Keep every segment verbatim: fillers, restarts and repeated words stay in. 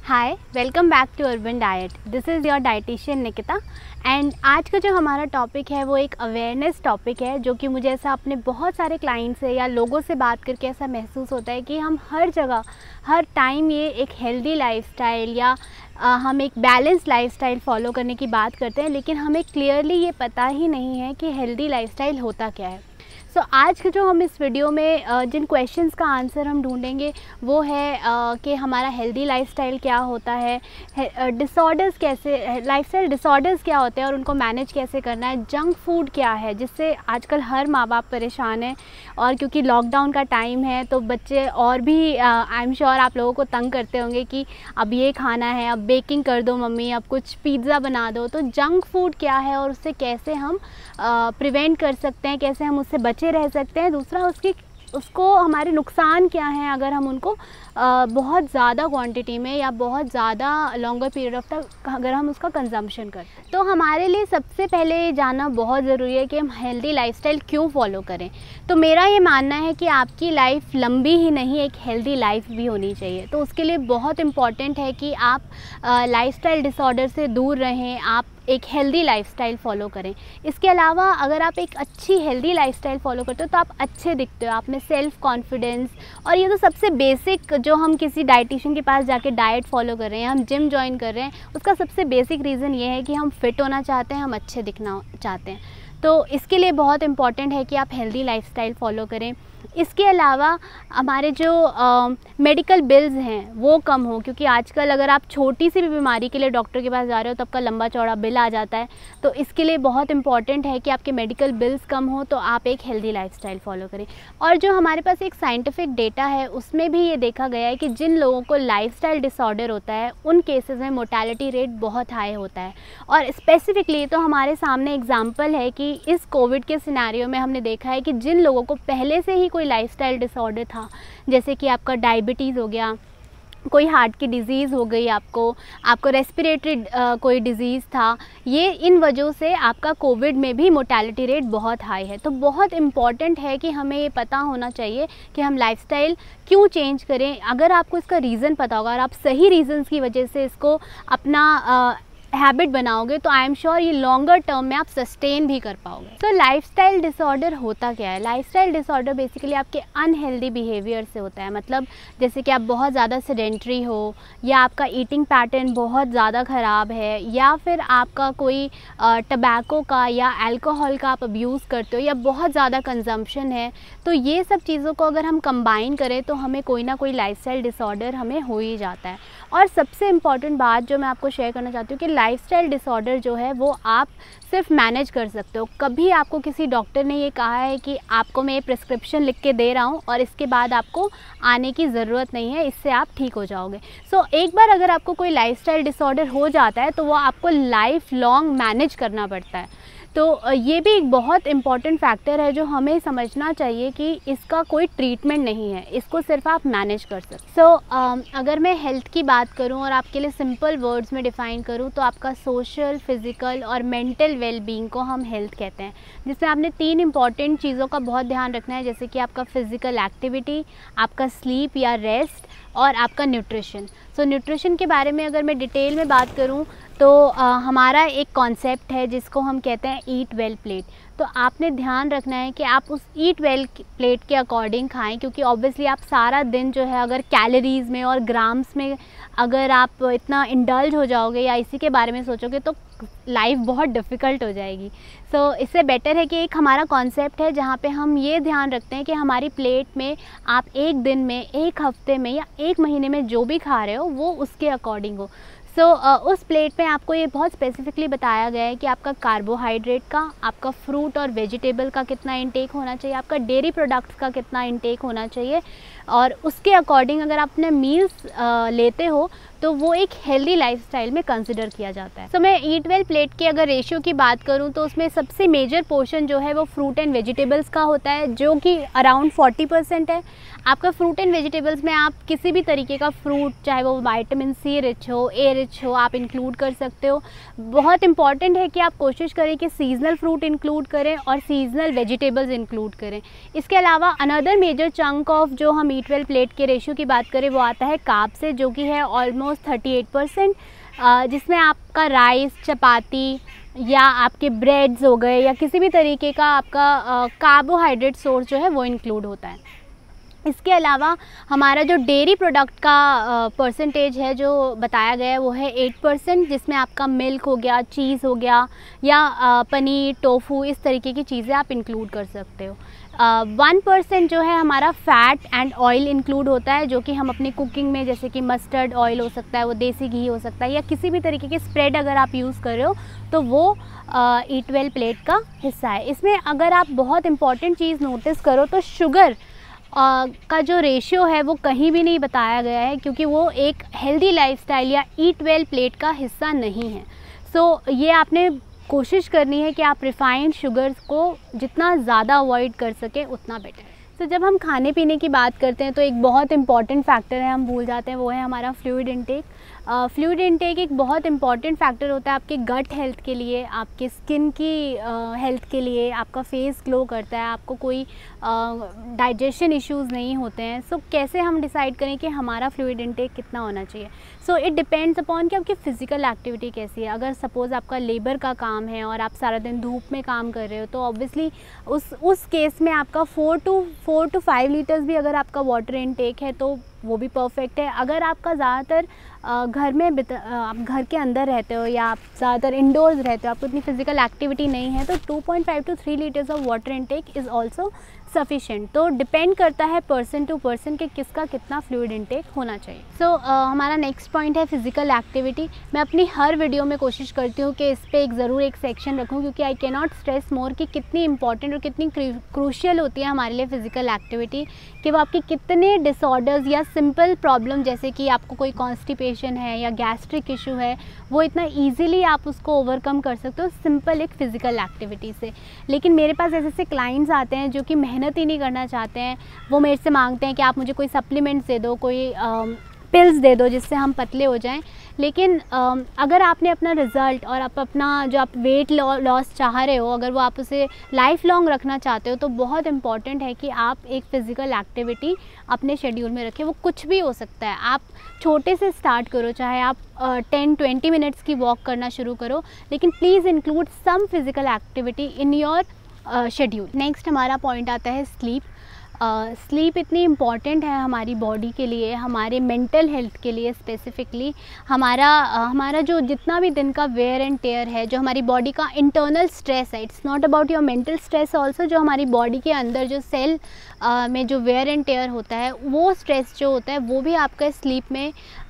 Hi, welcome back to Urban Diet. This is your dietitian Nikita and आज का जो हमारा टॉपिक है वो एक अवेयरनेस टॉपिक है, जो कि मुझे ऐसा अपने बहुत सारे क्लाइंट से या लोगों से बात करके ऐसा महसूस होता है कि हम हर जगह हर टाइम ये एक हेल्दी लाइफस्टाइल या आ, हम एक बैलेंस लाइफस्टाइल फॉलो करने की बात करते हैं, लेकिन हमें क्लियरली ये पता ही नहीं है कि हेल्दी लाइफस्टाइल होता क्या है। सो so, आज के जो हम इस वीडियो में uh, जिन क्वेश्चंस का आंसर हम ढूंढेंगे वो है uh, कि हमारा हेल्दी लाइफस्टाइल क्या होता है, डिसऑर्डर्स कैसे लाइफस्टाइल डिसऑर्डर्स क्या होते हैं और उनको मैनेज कैसे करना है, जंक फूड क्या है जिससे आजकल हर माँ बाप परेशान हैं, और क्योंकि लॉकडाउन का टाइम है तो बच्चे और भी आई एम श्योर आप लोगों को तंग करते होंगे कि अब ये खाना है, अब बेकिंग कर दो मम्मी, अब कुछ पिज़्ज़ा बना दो। तो जंक फूड क्या है और उससे कैसे हम प्रिवेंट uh, कर सकते हैं, कैसे हम उससे बचे रह सकते हैं। दूसरा, उसकी उसको हमारे नुकसान क्या हैं अगर हम उनको आ, बहुत ज़्यादा क्वांटिटी में या बहुत ज़्यादा लॉन्गर पीरियड ऑफ तक अगर हम उसका कंजम्पशन करते हैं। तो हमारे लिए सबसे पहले ये जानना बहुत ज़रूरी है कि हम हेल्दी लाइफस्टाइल क्यों फॉलो करें। तो मेरा ये मानना है कि आपकी लाइफ लंबी ही नहीं, एक हेल्दी लाइफ भी होनी चाहिए। तो उसके लिए बहुत इम्पॉर्टेंट है कि आप लाइफस्टाइल डिसऑर्डर से दूर रहें, आप एक हेल्दी लाइफस्टाइल फॉलो करें। इसके अलावा अगर आप एक अच्छी हेल्दी लाइफस्टाइल फॉलो करते हो तो आप अच्छे दिखते हो, आप में सेल्फ कॉन्फिडेंस, और ये तो सबसे बेसिक जो हम किसी डाइटिशियन के पास जाके डाइट फॉलो कर रहे हैं, हम जिम ज्वाइन कर रहे हैं, उसका सबसे बेसिक रीज़न ये है कि हम फिट होना चाहते हैं, हम अच्छे दिखना चाहते हैं। तो इसके लिए बहुत इम्पॉर्टेंट है कि आप हेल्दी लाइफस्टाइल फॉलो करें। इसके अलावा हमारे जो मेडिकल बिल्स हैं वो कम हो, क्योंकि आजकल अगर आप छोटी सी भी बीमारी के लिए डॉक्टर के पास जा रहे हो तो आपका लंबा चौड़ा बिल आ जाता है। तो इसके लिए बहुत इंपॉर्टेंट है कि आपके मेडिकल बिल्स कम हो, तो आप एक हेल्दी लाइफस्टाइल फॉलो करें। और जो हमारे पास एक साइंटिफिक डेटा है उसमें भी ये देखा गया है कि जिन लोगों को लाइफस्टाइल डिसऑर्डर होता है उन केसेस में मोर्टेलिटी रेट बहुत हाई होता है। और स्पेसिफिकली तो हमारे सामने एग्जाम्पल है कि इस कोविड के सिनेरियो में हमने देखा है कि जिन लोगों को पहले से ही कोई लाइफस्टाइल डिसऑर्डर था, जैसे कि आपका डायबिटीज़ हो गया, कोई हार्ट की डिज़ीज़ हो गई, आपको आपको रेस्पिरेटरी कोई डिज़ीज़ था, ये इन वजहों से आपका कोविड में भी मोर्टेलिटी रेट बहुत हाई है। तो बहुत इम्पॉर्टेंट है कि हमें ये पता होना चाहिए कि हम लाइफस्टाइल क्यों चेंज करें। अगर आपको इसका रीज़न पता होगा और आप सही रीज़न्स की वजह से इसको अपना हैबिट बनाओगे तो आई एम श्योर ये लॉन्गर टर्म में आप सस्टेन भी कर पाओगे। तो लाइफस्टाइल डिसऑर्डर होता क्या है? लाइफस्टाइल डिसऑर्डर बेसिकली आपके अनहेल्दी बिहेवियर से होता है। मतलब जैसे कि आप बहुत ज़्यादा सेडेंट्री हो, या आपका ईटिंग पैटर्न बहुत ज़्यादा ख़राब है, या फिर आपका कोई टबैको का या अल्कोहल का आप अब्यूज़ करते हो, या बहुत ज़्यादा कंजम्पशन है। तो ये सब चीज़ों को अगर हम कंबाइन करें तो हमें कोई ना कोई लाइफस्टाइल डिसऑर्डर हमें हो ही जाता है। और सबसे इम्पॉर्टेंट बात जो मैं आपको शेयर करना चाहती हूँ कि लाइफस्टाइल डिसऑर्डर जो है वो आप सिर्फ मैनेज कर सकते हो। कभी आपको किसी डॉक्टर ने ये कहा है कि आपको मैं ये प्रिस्क्रिप्शन लिख के दे रहा हूँ और इसके बाद आपको आने की ज़रूरत नहीं है, इससे आप ठीक हो जाओगे। सो so, एक बार अगर आपको कोई लाइफस्टाइल डिसऑर्डर हो जाता है तो वो आपको लाइफ लॉन्ग मैनेज करना पड़ता है। तो ये भी एक बहुत इम्पॉर्टेंट फैक्टर है जो हमें समझना चाहिए कि इसका कोई ट्रीटमेंट नहीं है, इसको सिर्फ आप मैनेज कर सकते। सो so, uh, अगर मैं हेल्थ की बात करूं और आपके लिए सिंपल वर्ड्स में डिफ़ाइन करूं तो आपका सोशल, फिज़िकल और मेंटल वेलबींग को हम हेल्थ कहते हैं, जिसमें आपने तीन इंपॉर्टेंट चीज़ों का बहुत ध्यान रखना है, जैसे कि आपका फ़िज़िकल एक्टिविटी, आपका स्लीप या रेस्ट, और आपका न्यूट्रिशन। सो so, न्यूट्रिशन के बारे में अगर मैं डिटेल में बात करूं तो आ, हमारा एक कॉन्सेप्ट है जिसको हम कहते हैं ईट वेल प्लेट। तो आपने ध्यान रखना है कि आप उस ईट वेल प्लेट के अकॉर्डिंग खाएं, क्योंकि ऑब्वियसली आप सारा दिन जो है अगर कैलोरीज़ में और ग्राम्स में अगर आप इतना इंडल्ज हो जाओगे या इसी के बारे में सोचोगे तो लाइफ बहुत डिफ़िकल्ट हो जाएगी। सो so, इससे बेटर है कि एक हमारा कॉन्सेप्ट है जहाँ पे हम ये ध्यान रखते हैं कि हमारी प्लेट में आप एक दिन में, एक हफ्ते में या एक महीने में जो भी खा रहे हो वो उसके अकॉर्डिंग हो। सो so, uh, उस प्लेट में आपको ये बहुत स्पेसिफिकली बताया गया है कि आपका कार्बोहाइड्रेट का, आपका फ्रूट और वेजिटेबल का कितना इंटेक होना चाहिए, आपका डेयरी प्रोडक्ट्स का कितना इंटेक होना चाहिए, और उसके अकॉर्डिंग अगर आप अपने मील्स लेते हो तो वो एक हेल्दी लाइफस्टाइल में कंसिडर किया जाता है। तो so, मैं ईट वेल प्लेट की अगर रेशियो की बात करूं तो उसमें सबसे मेजर पोर्शन जो है वो फ्रूट एंड वेजिटेबल्स का होता है, जो कि अराउंड फोर्टी परसेंट है। आपका फ्रूट एंड वेजिटेबल्स में आप किसी भी तरीके का फ्रूट, चाहे वो विटामिन सी रिच हो, ए रिच हो, आप इंक्लूड कर सकते हो। बहुत इंपॉर्टेंट है कि आप कोशिश करें कि सीजनल फ्रूट इंक्लूड करें और सीजनल वेजिटेबल्स इंक्लूड करें। इसके अलावा अनदर मेजर चंक ऑफ जो हम ईट वेल प्लेट के रेशियो की बात करें वो आता है कार्ब से, जो कि है ऑलमोस्ट थर्टी एट परसेंट, जिसमें आपका राइस, चपाती या आपके ब्रेड्स हो गए या किसी भी तरीके का आपका कार्बोहाइड्रेट सोर्स जो है वो इंक्लूड होता है। इसके अलावा हमारा जो डेयरी प्रोडक्ट का परसेंटेज है जो बताया गया है वो है एट परसेंट, जिसमें आपका मिल्क हो गया, चीज़ हो गया या आ, पनीर, टोफू, इस तरीके की चीज़ें आप इंक्लूड कर सकते हो। वन परसेंट जो है हमारा फ़ैट एंड ऑयल इंक्लूड होता है, जो कि हम अपनी कुकिंग में, जैसे कि मस्टर्ड ऑयल हो सकता है, वो देसी घी हो सकता है, या किसी भी तरीके के स्प्रेड अगर आप यूज़ कर रहे हो तो वो ईट वेल प्लेट का हिस्सा है। इसमें अगर आप बहुत इंपॉर्टेंट चीज़ नोटिस करो तो शुगर Uh, का जो रेशियो है वो कहीं भी नहीं बताया गया है, क्योंकि वो एक हेल्दी लाइफस्टाइल या ईट वेल प्लेट का हिस्सा नहीं है। सो so, ये आपने कोशिश करनी है कि आप रिफाइंड शुगर्स को जितना ज़्यादा अवॉइड कर सकें उतना बेटर। तो so, जब हम खाने पीने की बात करते हैं तो एक बहुत इंपॉर्टेंट फैक्टर है, हम भूल जाते हैं, वो है हमारा fluid intake. Fluid uh, intake एक बहुत इंपॉर्टेंट फैक्टर होता है आपके गट हेल्थ के लिए, आपके स्किन की हेल्थ uh, के लिए, आपका फेस ग्लो करता है, आपको कोई डाइजेशन uh, इश्यूज़ नहीं होते हैं। सो so, कैसे हम डिसाइड करें कि हमारा फ्लूइड इनटेक कितना होना चाहिए? सो इट डिपेंड्स अपॉन कि आपकी फ़िज़िकल एक्टिविटी कैसी है। अगर सपोज़ आपका लेबर का काम है और आप सारा दिन धूप में काम कर रहे हो तो ऑब्वियसली उस उस केस में आपका four to four to five litres भी अगर आपका वाटर इनटेक है तो वो भी परफेक्ट है। अगर आपका ज़्यादातर घर में आप घर के अंदर रहते हो या आप ज़्यादातर इंडोर्स रहते हो, आपको इतनी फिजिकल एक्टिविटी नहीं है, तो two point five to three litres of water intake is also sufficient. तो डिपेंड करता है पर्सन टू पर्सन कि किसका कितना फ्लूइड इनटेक होना चाहिए। सो so, uh, हमारा नेक्स्ट पॉइंट है फिज़िकल एक्टिविटी। मैं अपनी हर वीडियो में कोशिश करती हूँ कि इस पर एक ज़रूर एक सेक्शन रखूँ, क्योंकि I can not stress more कि कितनी इंपॉर्टेंट और कितनी क्रूशियल होती है हमारे लिए फ़िज़िकल एक्टिविटी, कि वो आपके कितने डिसऑर्डर्स या सिंपल प्रॉब्लम, जैसे कि आपको कोई कॉन्स्टिपेशन है या गैस्ट्रिक इशू है, वो इतना ईजिली आप उसको ओवरकम कर सकते हो सिंपल एक फ़िज़िकल एक्टिविटी से। लेकिन मेरे पास ऐसे ऐसे क्लाइंट्स आते हैं जो कि मेहनत ही नहीं करना चाहते हैं, वो मेरे से मांगते हैं कि आप मुझे कोई सप्लीमेंट्स दे दो, कोई पिल्स दे दो जिससे हम पतले हो जाएं। लेकिन अगर आपने अपना रिज़ल्ट और आप अपना जो आप वेट लॉस चाह रहे हो, अगर वो आप उसे लाइफ लॉन्ग रखना चाहते हो, तो बहुत इंपॉर्टेंट है कि आप एक फ़िज़िकल एक्टिविटी अपने शेड्यूल में रखें। वो कुछ भी हो सकता है, आप छोटे से स्टार्ट करो, चाहे आप टेन ट्वेंटी मिनट्स की वॉक करना शुरू करो, लेकिन please include some physical activity in your schedule. Next हमारा पॉइंट आता है स्लीप। स्लीप uh, इतनी इम्पॉर्टेंट है हमारी बॉडी के लिए, हमारे मेंटल हेल्थ के लिए स्पेसिफ़िकली। हमारा uh, हमारा जो जितना भी दिन का वेयर एंड टेयर है, जो हमारी बॉडी का इंटरनल स्ट्रेस है, it's not about your mental stress also, जो हमारी बॉडी के अंदर जो सेल uh, में जो वेयर एंड टेयर होता है, वो स्ट्रेस जो होता है वो भी आपका स्लीप में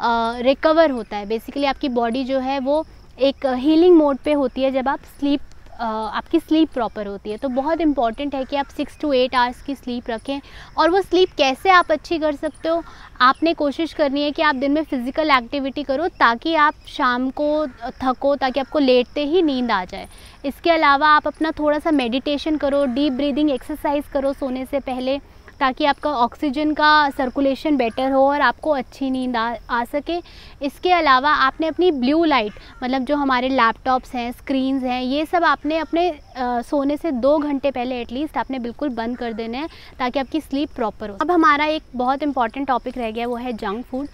रिकवर uh, होता है। बेसिकली आपकी बॉडी जो है वो एक हीलिंग मोड पे होती है जब आप स्लीप Uh, आपकी स्लीप प्रॉपर होती है। तो बहुत इंपॉर्टेंट है कि आप सिक्स टू एट आवर्स की स्लीप रखें। और वो स्लीप कैसे आप अच्छी कर सकते हो, आपने कोशिश करनी है कि आप दिन में फ़िज़िकल एक्टिविटी करो ताकि आप शाम को थको, ताकि आपको लेटते ही नींद आ जाए। इसके अलावा आप अपना थोड़ा सा मेडिटेशन करो, डीप ब्रीदिंग एक्सरसाइज करो सोने से पहले, ताकि आपका ऑक्सीजन का सर्कुलेशन बेटर हो और आपको अच्छी नींद आ, आ सके। इसके अलावा आपने अपनी ब्लू लाइट, मतलब जो हमारे लैपटॉप्स हैं, स्क्रीन्स हैं, ये सब आपने अपने आ, सोने से दो घंटे पहले एटलीस्ट आपने बिल्कुल बंद कर देने हैं, ताकि आपकी स्लीप प्रॉपर हो। अब हमारा एक बहुत इंपॉर्टेंट टॉपिक रह गया, वो है जंक फूड।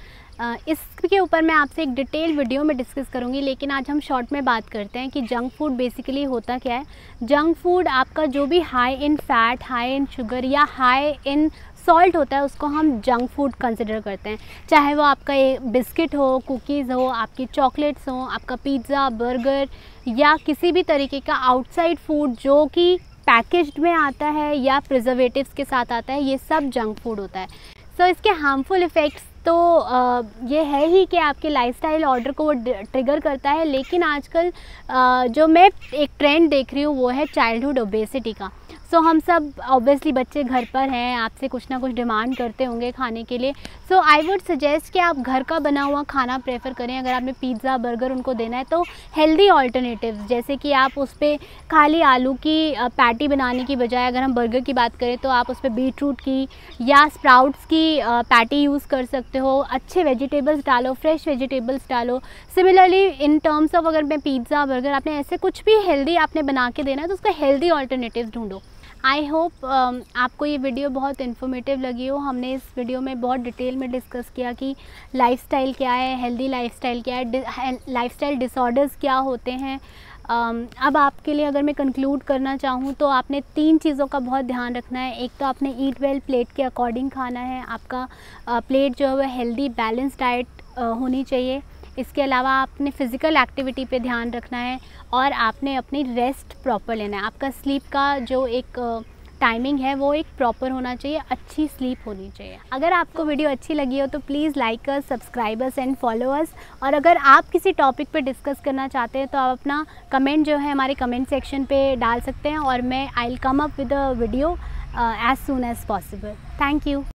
इसके ऊपर मैं आपसे एक डिटेल वीडियो में डिस्कस करूंगी, लेकिन आज हम शॉर्ट में बात करते हैं कि जंक फूड बेसिकली होता क्या है। जंक फूड आपका जो भी high in fat, high in sugar या हाई इन सॉल्ट होता है, उसको हम जंक फूड कंसिडर करते हैं। चाहे वो आपका ये बिस्किट हो, कुकीज़ हो, आपकी चॉकलेट्स हो, आपका पिज़्ज़ा, बर्गर या किसी भी तरीके का आउटसाइड फूड जो कि पैकेज्ड में आता है या प्रिजर्वेटिव्स के साथ आता है, ये सब जंक फूड होता है। सो so, इसके हार्मफुल इफ़ेक्ट्स तो आ, ये है ही कि आपके लाइफस्टाइल ऑर्डर को वो ट्रिगर करता है। लेकिन आजकल आ, जो मैं एक ट्रेंड देख रही हूँ वो है चाइल्डहुड ओबेसिटी का। सो हम सब ऑब्वियसली बच्चे घर पर हैं, आपसे कुछ ना कुछ डिमांड करते होंगे खाने के लिए। सो आई वुड सजेस्ट कि आप घर का बना हुआ खाना प्रेफर करें। अगर आपने पिज़्ज़ा बर्गर उनको देना है तो हेल्दी ऑल्टरनेटिव्स, जैसे कि आप उस पर खाली आलू की पैटी बनाने की बजाय, अगर हम बर्गर की बात करें तो आप उस पर बीट रूट की या स्प्राउट्स की पैटी यूज़ कर सकते हो। अच्छे वेजिटेबल्स डालो, फ्रेश वेजिटेबल्स डालो। सिमिलरली इन टर्म्स ऑफ अगर मैं पिज़्ज़ा बर्गर, आपने ऐसे कुछ भी हेल्दी आपने बना के देना है तो उसका हेल्दी ऑल्टरनेटिव ढूंढो। आई होप uh, आपको ये वीडियो बहुत इन्फॉर्मेटिव लगी हो। हमने इस वीडियो में बहुत डिटेल में डिस्कस किया कि लाइफस्टाइल क्या है, हेल्दी लाइफस्टाइल क्या है, लाइफस्टाइल डिसऑर्डर्स क्या होते हैं। um, अब आपके लिए अगर मैं कंक्लूड करना चाहूँ तो आपने तीन चीज़ों का बहुत ध्यान रखना है। एक तो आपने ईट वेल प्लेट के अकॉर्डिंग खाना है, आपका प्लेट uh, जो है वह हेल्दी बैलेंस डाइट uh, होनी चाहिए। इसके अलावा आपने फ़िज़िकल एक्टिविटी पे ध्यान रखना है और आपने अपनी रेस्ट प्रॉपर लेना है। आपका स्लीप का जो एक टाइमिंग है वो एक प्रॉपर होना चाहिए, अच्छी स्लीप होनी चाहिए। अगर आपको वीडियो अच्छी लगी हो तो please like us, subscribe us and follow us. और अगर आप किसी टॉपिक पे डिस्कस करना चाहते हैं तो आप अपना कमेंट जो है हमारे कमेंट सेक्शन पे डाल सकते हैं और मैं I will come up with a video as soon as possible. Thank you.